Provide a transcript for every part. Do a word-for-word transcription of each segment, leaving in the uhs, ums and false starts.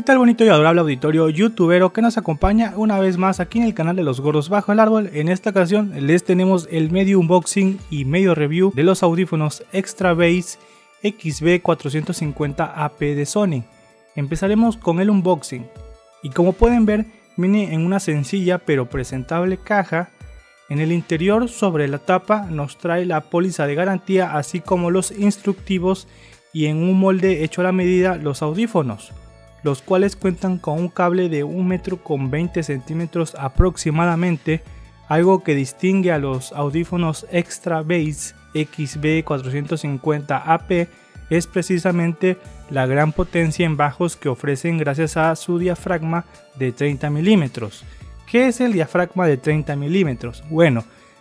tal bonito y adorable auditorio youtubero que nos acompaña una vez más aquí en el canal de los gordos bajo el árbol? En esta ocasión les tenemos el medio unboxing y medio review de los audífonos Extra Bass X B cuatrocientos cincuenta A P de Sony. Empezaremos con el unboxing y como pueden ver viene en una sencilla pero presentable caja. En el interior, sobre la tapa, nos trae la póliza de garantía así como los instructivos y en un molde hecho a la medida los audífonos, los cuales cuentan con un cable de un metro con veinte centímetros aproximadamente, algo que distingue a los audífonos Extra Bass X B cuatrocientos cincuenta A P es precisamente la gran potencia en bajos que ofrecen gracias a su diafragma de treinta milímetros. ¿Qué es el diafragma de treinta milímetros? Bueno,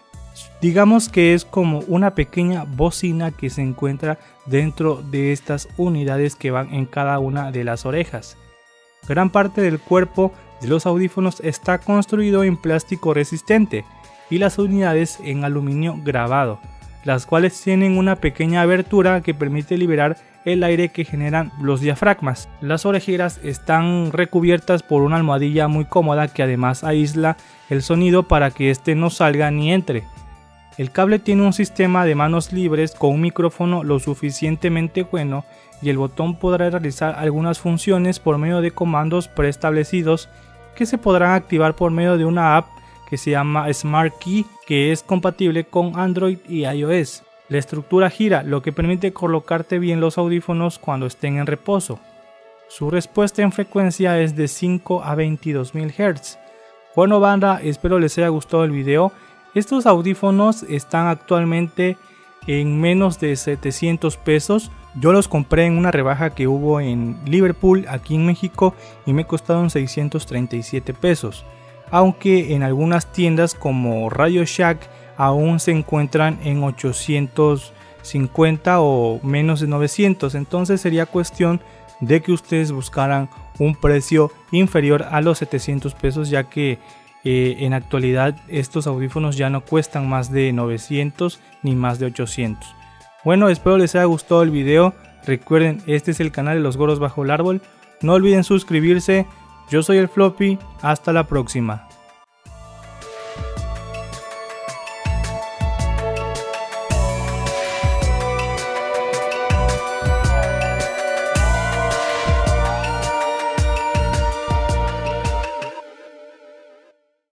digamos que es como una pequeña bocina que se encuentra dentro de estas unidades que van en cada una de las orejas. Gran parte del cuerpo de los audífonos está construido en plástico resistente y las unidades en aluminio grabado, las cuales tienen una pequeña abertura que permite liberar el aire que generan los diafragmas. Las orejeras están recubiertas por una almohadilla muy cómoda que además aísla el sonido para que este no salga ni entre. El cable tiene un sistema de manos libres con un micrófono lo suficientemente bueno y el botón podrá realizar algunas funciones por medio de comandos preestablecidos que se podrán activar por medio de una app que se llama Smart Key, que es compatible con Android y iOS. La estructura gira, lo que permite colocarte bien los audífonos cuando estén en reposo. Su respuesta en frecuencia es de cinco a veintidós mil hertz. Bueno banda, espero les haya gustado el video. Estos audífonos están actualmente en menos de setecientos pesos. Yo los compré en una rebaja que hubo en Liverpool, aquí en México, y me costaron seiscientos treinta y siete pesos. Aunque en algunas tiendas como Radio Shack aún se encuentran en ochocientos cincuenta o menos de novecientos, entonces sería cuestión de que ustedes buscaran un precio inferior a los setecientos pesos, ya que eh, en actualidad estos audífonos ya no cuestan más de novecientos ni más de ochocientos. Bueno, espero les haya gustado el video. Recuerden, este es el canal de los gordos bajo el árbol, no olviden suscribirse. Yo soy el Floppy, hasta la próxima.